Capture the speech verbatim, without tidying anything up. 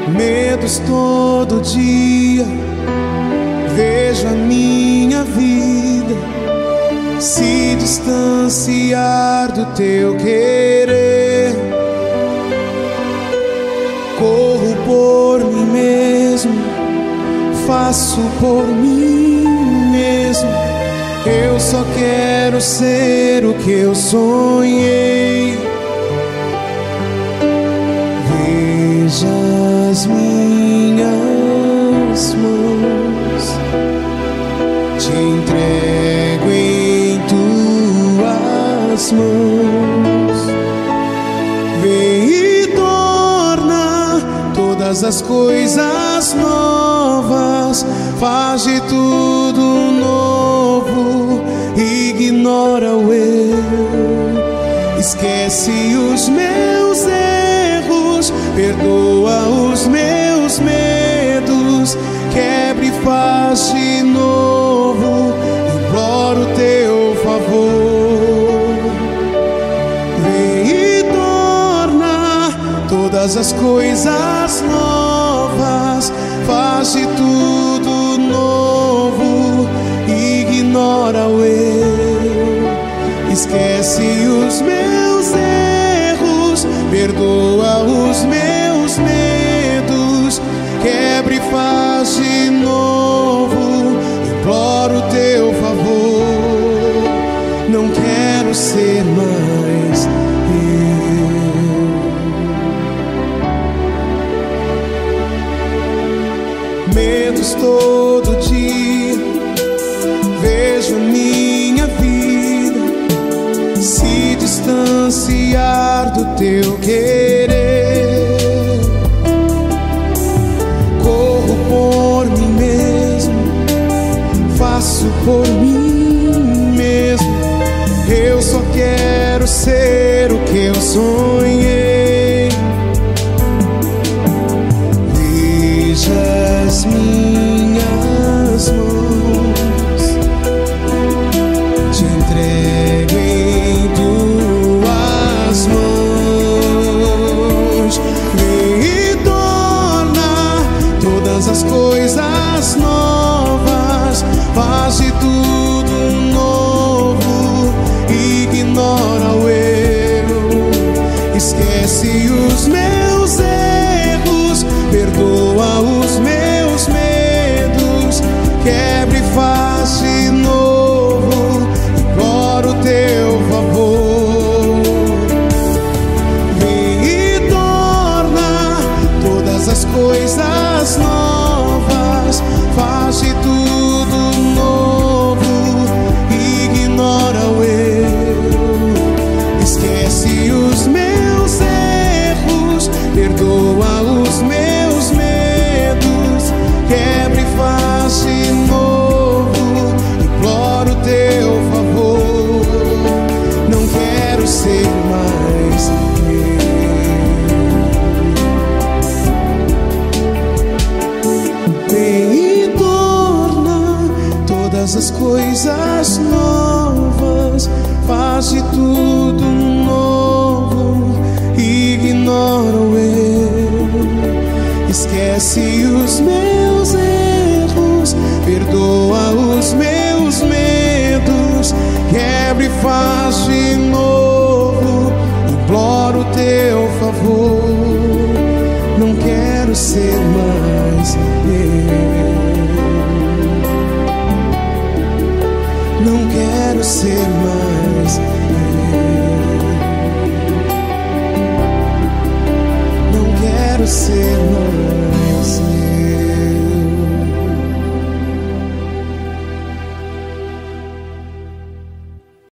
Medos todo dia, vejo a minha vida se distanciar do teu querer. Corro por mim mesmo, faço por mim mesmo. Eu só quero ser o que eu sonhei. Veja as minhas mãos, te entrego em tuas mãos. Vem e torna todas as coisas novas, faz de tudo novo, ignora o eu, esquece os meus erros, perdoa os meus medos, quebre e faz de novo, imploro teu favor. Vem e torna todas as coisas novas, faz de tudo novo, ignora o eu, esquece os meus erros, perdoa os meus medos, quebra e faz de novo, imploro teu favor. Não quero ser mais eu. Medos todo dia, vejo a minha vida se distanciar do teu querer. Corro por mim mesmo, faço por mim mesmo. Eu só quero ser o que eu sonhei. Veja as minhas mãos, te entrego em tuas mãos. Vem e torna todas as coisas novas, faz de tudo novo, ignora o eu, esquece os meus erros, perdoa os meus medos, quebra e faz de novo, imploro teu favor. Vem e torna todas as coisas novas, faz de tudo novo, ignora o eu, esquece os meus erros, perdoa os meus medos, quebra e faz de novo, imploro teu favor. Não quero ser mais eu. Vem e torna todas as coisas novas, faz de tudo novo, ignora o eu, esquece os meus erros, perdoa os meus medos, quebra e faz de novo, imploro teu favor. Não quero ser mais eu. Não quero ser mais eu. Não quero ser mais eu.